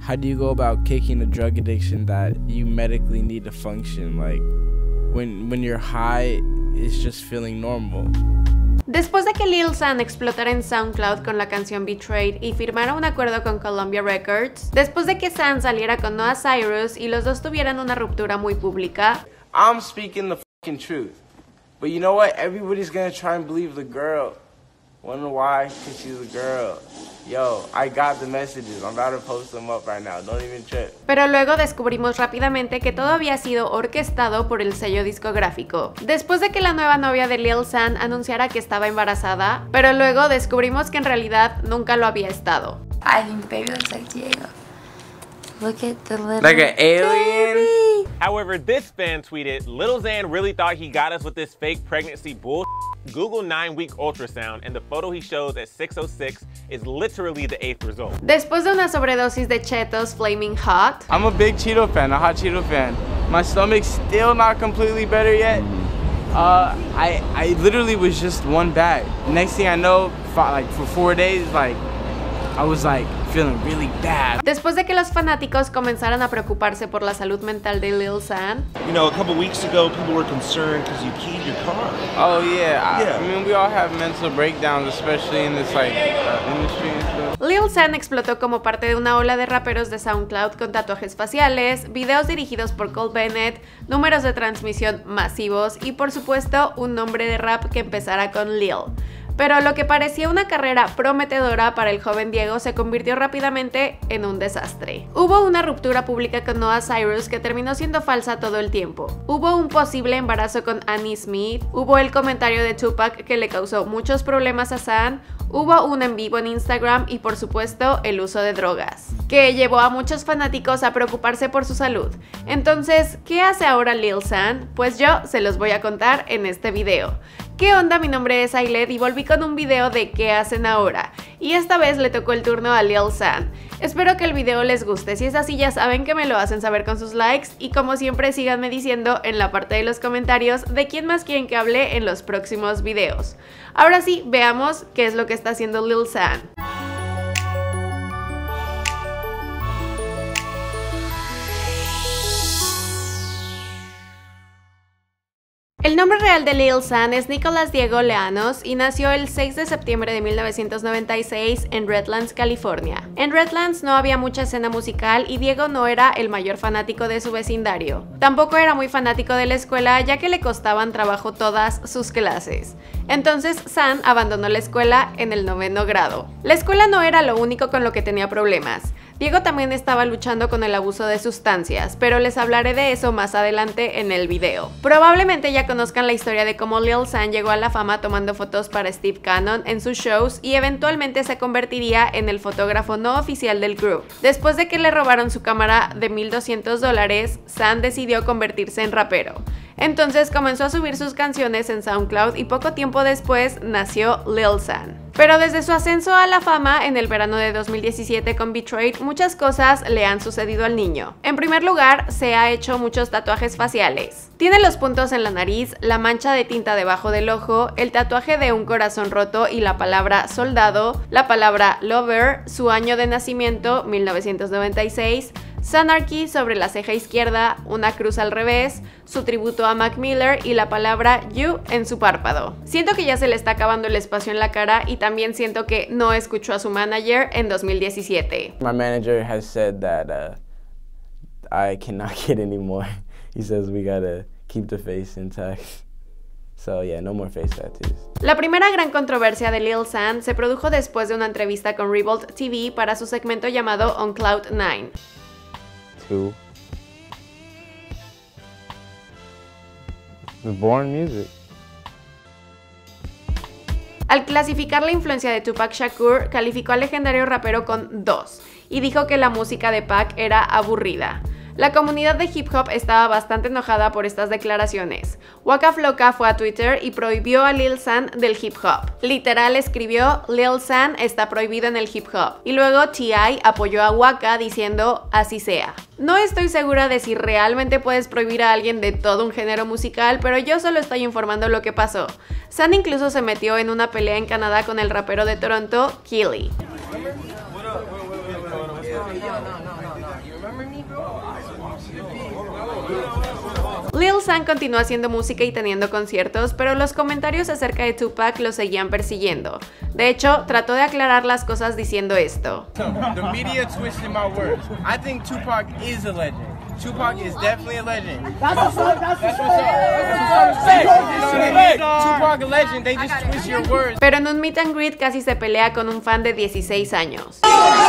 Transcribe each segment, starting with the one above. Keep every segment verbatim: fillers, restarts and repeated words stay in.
how do you go about kicking a drug addiction that you medically need to function? Like, when, when you're high, it's just feeling normal. Después de que Lil Xan explotara en SoundCloud con la canción Betrayed y firmara un acuerdo con Columbia Records, después de que Xan saliera con Noah Cyrus y los dos tuvieran una ruptura muy pública, I'm speaking the fucking truth. But you know what? Everybody's gonna try and believe the girl. Wonder why? Because she's a girl. Yo, I got the messages. I'm about to post them up right now. Don't even trip. Pero luego descubrimos rápidamente que todo había sido orquestado por el sello discográfico. Después de que la nueva novia de Lil Xan anunciara que estaba embarazada, pero luego descubrimos que en realidad nunca lo había estado. I think baby looks like Diego. Look at the little Like an alien. baby. However, this fan tweeted, Lil Xan really thought he got us with this fake pregnancy bull. Google nine-week ultrasound and the photo he shows at six oh six is literally the eighth result. Después de una sobredosis de Cheetos Flaming Hot, I'm a big Cheeto fan, a hot Cheeto fan. My stomach's still not completely better yet. Uh, I I literally was just one bag. Next thing I know, for, like for four days, like I was like feeling really bad. después de que los fanáticos comenzaran a preocuparse por la salud mental de Lil Xan, You know, a couple weeks ago, people were concerned because you keyed your car. Oh yeah, I, Yeah. I mean we all have mental breakdowns, especially in this like uh, industry and stuff. Lil Xan explotó como parte de una ola de raperos de SoundCloud con tatuajes faciales, videos dirigidos por Cole Bennett, números de transmisión masivos y por supuesto un nombre de rap que empezara con Lil. Pero lo que parecía una carrera prometedora para el joven Diego se convirtió rápidamente en un desastre. Hubo una ruptura pública con Noah Cyrus que terminó siendo falsa todo el tiempo. Hubo un posible embarazo con Annie Smith, hubo el comentario de Tupac que le causó muchos problemas a Xan, hubo un en vivo en Instagram y por supuesto el uso de drogas, que llevó a muchos fanáticos a preocuparse por su salud. Entonces, ¿qué hace ahora Lil Xan? Pues yo se los voy a contar en este video. ¿Qué onda? Mi nombre es Ailed y volví con un video de qué hacen ahora. Y esta vez le tocó el turno a Lil Xan. Espero que el video les guste, si es así ya saben que me lo hacen saber con sus likes y como siempre síganme diciendo en la parte de los comentarios de quién más quieren que hable en los próximos videos. Ahora sí, veamos qué es lo que está haciendo Lil Xan. El nombre real de Lil Xan es Nicolás Diego Leanos y nació el seis de septiembre de mil novecientos noventa y seis en Redlands, California. En Redlands no había mucha escena musical y Diego no era el mayor fanático de su vecindario. Tampoco era muy fanático de la escuela ya que le costaban trabajo todas sus clases. Entonces Xan abandonó la escuela en el noveno grado. La escuela no era lo único con lo que tenía problemas. Diego también estaba luchando con el abuso de sustancias, pero les hablaré de eso más adelante en el video. Probablemente ya conozcan la historia de cómo Lil Xan llegó a la fama tomando fotos para Steve Cannon en sus shows y eventualmente se convertiría en el fotógrafo no oficial del grupo. Después de que le robaron su cámara de mil doscientos dólares, Xan decidió convertirse en rapero. Entonces comenzó a subir sus canciones en SoundCloud y poco tiempo después nació Lil Xan. Pero desde su ascenso a la fama en el verano de dos mil diecisiete con Betrayed, muchas cosas le han sucedido al niño. En primer lugar, se ha hecho muchos tatuajes faciales. Tiene los puntos en la nariz, la mancha de tinta debajo del ojo, el tatuaje de un corazón roto y la palabra soldado, la palabra lover, su año de nacimiento, mil novecientos noventa y seis, Xanarchy sobre la ceja izquierda, una cruz al revés, su tributo a Mac Miller y la palabra you en su párpado. Siento que ya se le está acabando el espacio en la cara y también siento que no escuchó a su manager en dos mil diecisiete. My manager has said that uh, I cannot get any more. He says we gotta keep the face intact. So yeah, no more face tattoos. La primera gran controversia de Lil Xan se produjo después de una entrevista con Revolt T V para su segmento llamado On Cloud nine. Two. The Born Music. Al clasificar la influencia de Tupac Shakur, calificó al legendario rapero con dos y dijo que la música de Pac era aburrida. La comunidad de hip hop estaba bastante enojada por estas declaraciones. Waka Flocka fue a Twitter y prohibió a Lil Xan del hip hop. Literal escribió, Lil Xan está prohibido en el hip hop. Y luego T I apoyó a Waka diciendo, así sea. No estoy segura de si realmente puedes prohibir a alguien de todo un género musical, pero yo solo estoy informando lo que pasó. Xan incluso se metió en una pelea en Canadá con el rapero de Toronto, Killy. Lil San continuó haciendo música y teniendo conciertos, pero los comentarios acerca de Tupac lo seguían persiguiendo. De hecho, trató de aclarar las cosas diciendo esto. The media twisted my words. I think Tupac is a legend. Tupac is definitely a legend. That's what's up. That's what's up. That's what's up. Tupac a legend. They just twist your words. Pero en un meet and greet casi se pelea con un fan de dieciséis años.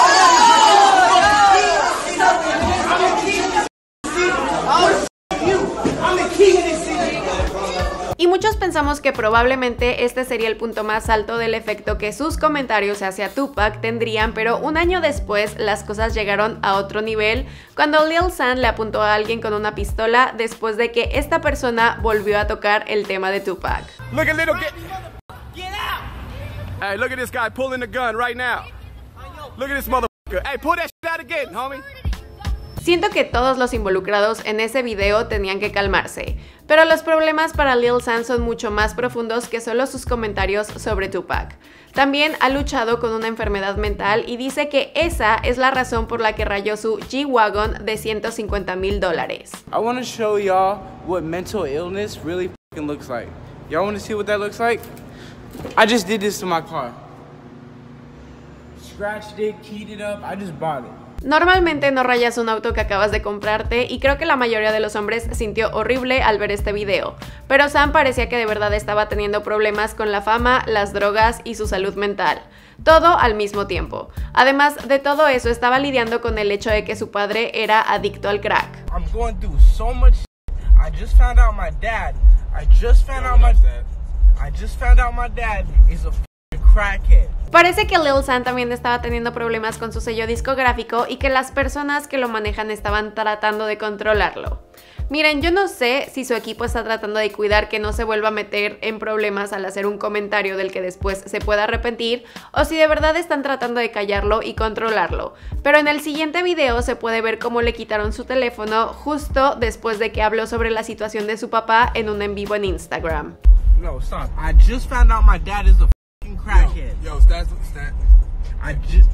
Y muchos pensamos que probablemente este sería el punto más alto del efecto que sus comentarios hacia Tupac tendrían, pero un año después las cosas llegaron a otro nivel cuando Lil San le apuntó a alguien con una pistola después de que esta persona volvió a tocar el tema de Tupac. Look at little get, get out. Hey, look at this guy pulling the gun right now. Look at this motherfucker. Hey, pull that shit out again, homie. Siento que todos los involucrados en ese video tenían que calmarse, pero los problemas para Lil San son mucho más profundos que solo sus comentarios sobre Tupac. También ha luchado con una enfermedad mental y dice que esa es la razón por la que rayó su G-Wagon de ciento cincuenta mil dólares. I want to show y'all what mental illness really fucking looks like. Y'all want to see what that looks like? I just did this to my car. Scratched it, keyed it up, I just bought it. Normalmente no rayas un auto que acabas de comprarte y creo que la mayoría de los hombres sintió horrible al ver este video, pero Sam parecía que de verdad estaba teniendo problemas con la fama, las drogas y su salud mental, todo al mismo tiempo. Además de todo eso, estaba lidiando con el hecho de que su padre era adicto al crack. I'm going through so much shit. I just found out my dad. I just found out my I just found out my dad is a crackhead. Parece que Lil San también estaba teniendo problemas con su sello discográfico y que las personas que lo manejan estaban tratando de controlarlo. Miren, yo no sé si su equipo está tratando de cuidar que no se vuelva a meter en problemas al hacer un comentario del que después se pueda arrepentir, o si de verdad están tratando de callarlo y controlarlo. Pero en el siguiente video se puede ver cómo le quitaron su teléfono justo después de que habló sobre la situación de su papá en un en vivo en Instagram. No, stop. I just found out my dad is a crackhead. Yo, yo, stat, stat. I just.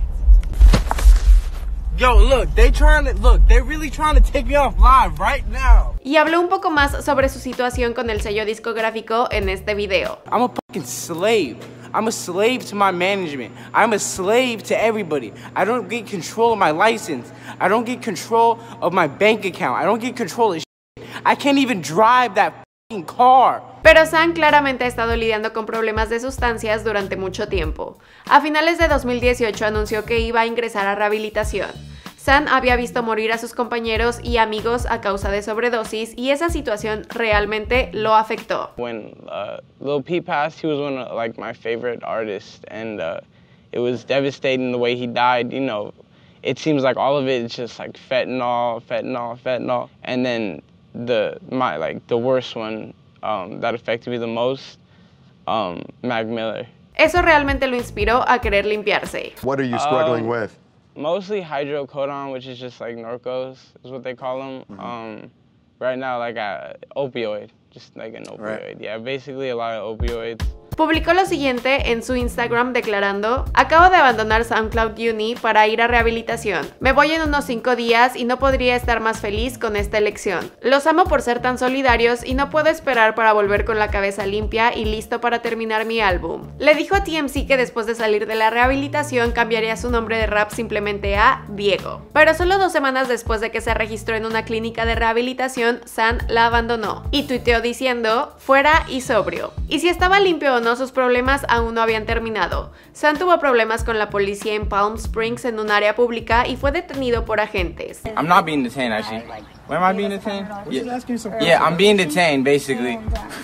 Yo, look, they trying to look. They really trying to take me off live right now. Y habló un poco más sobre su situación con el sello discográfico en este video. I'm a fucking slave. I'm a slave to my management. I'm a slave to everybody. I don't get control of my license. I don't get control of my bank account. I don't get control of shit. I can't even drive that fucking car. Pero San claramente ha estado lidiando con problemas de sustancias durante mucho tiempo. A finales de dos mil dieciocho anunció que iba a ingresar a rehabilitación. San había visto morir a sus compañeros y amigos a causa de sobredosis y esa situación realmente lo afectó. When uh, Lil Peep passed, he was one of like my favorite artists, and uh, it was devastating the way he died. You know, it seems like all of it is just like fentanyl, fentanyl, fentanyl, and then the my like the worst one. Um, that affected me the most, um, Mac Miller. Eso realmente lo inspiró a querer limpiarse. What are you struggling um, with? Mostly hydrocodone, which is just like Norcos, is what they call them. Mm-hmm. um, right now, like a opioid, just like an opioid. Right. Yeah, basically a lot of opioids. Publicó lo siguiente en su Instagram declarando: acabo de abandonar SoundCloud Uni para ir a rehabilitación. Me voy en unos cinco días y no podría estar más feliz con esta elección. Los amo por ser tan solidarios y no puedo esperar para volver con la cabeza limpia y listo para terminar mi álbum. Le dijo a T M Z que después de salir de la rehabilitación cambiaría su nombre de rap simplemente a Diego. Pero solo dos semanas después de que se registró en una clínica de rehabilitación, San la abandonó y tuiteó diciendo: fuera y sobrio. Y si estaba limpio o no, sus problemas aún no habían terminado. San tuvo problemas con la policía en Palm Springs en un área pública y fue detenido por agentes. I'm not being detained actually. Where am I being detained? Yeah, yeah I'm being detained basically.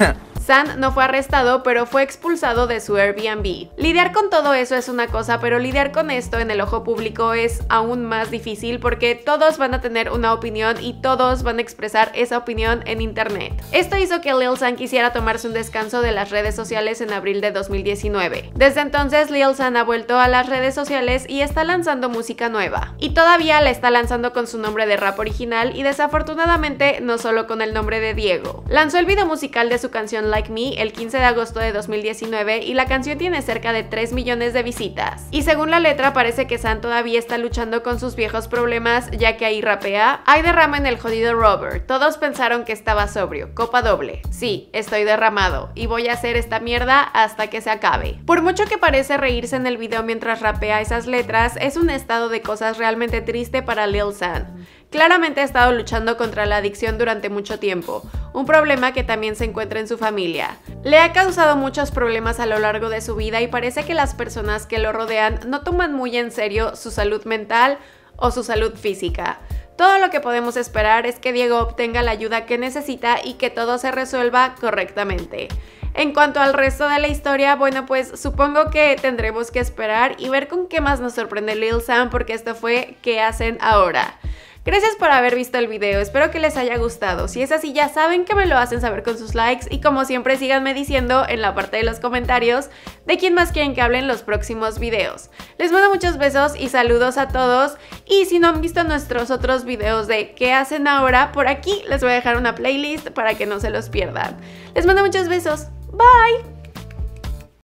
San no fue arrestado, pero fue expulsado de su Airbnb. Lidiar con todo eso es una cosa, pero lidiar con esto en el ojo público es aún más difícil porque todos van a tener una opinión y todos van a expresar esa opinión en internet. Esto hizo que Lil San quisiera tomarse un descanso de las redes sociales en abril de dos mil diecinueve. Desde entonces, Lil San ha vuelto a las redes sociales y está lanzando música nueva. Y todavía la está lanzando con su nombre de rap original y desafortunadamente no solo con el nombre de Diego. Lanzó el video musical de su canción Like Me el quince de agosto de dos mil diecinueve y la canción tiene cerca de tres millones de visitas. Y según la letra parece que San todavía está luchando con sus viejos problemas, ya que ahí rapea: hay derrama en el jodido Robert, todos pensaron que estaba sobrio, copa doble, sí, estoy derramado y voy a hacer esta mierda hasta que se acabe. Por mucho que parece reírse en el video mientras rapea esas letras, es un estado de cosas realmente triste para Lil San. Claramente ha estado luchando contra la adicción durante mucho tiempo, un problema que también se encuentra en su familia. Le ha causado muchos problemas a lo largo de su vida y parece que las personas que lo rodean no toman muy en serio su salud mental o su salud física. Todo lo que podemos esperar es que Diego obtenga la ayuda que necesita y que todo se resuelva correctamente. En cuanto al resto de la historia, bueno, pues supongo que tendremos que esperar y ver con qué más nos sorprende Lil San, porque esto fue ¿Qué hacen ahora? Gracias por haber visto el video, espero que les haya gustado. Si es así, ya saben que me lo hacen saber con sus likes y como siempre síganme diciendo en la parte de los comentarios de quién más quieren que hable en los próximos videos. Les mando muchos besos y saludos a todos, y si no han visto nuestros otros videos de ¿Qué hacen ahora? Por aquí les voy a dejar una playlist para que no se los pierdan. Les mando muchos besos, bye.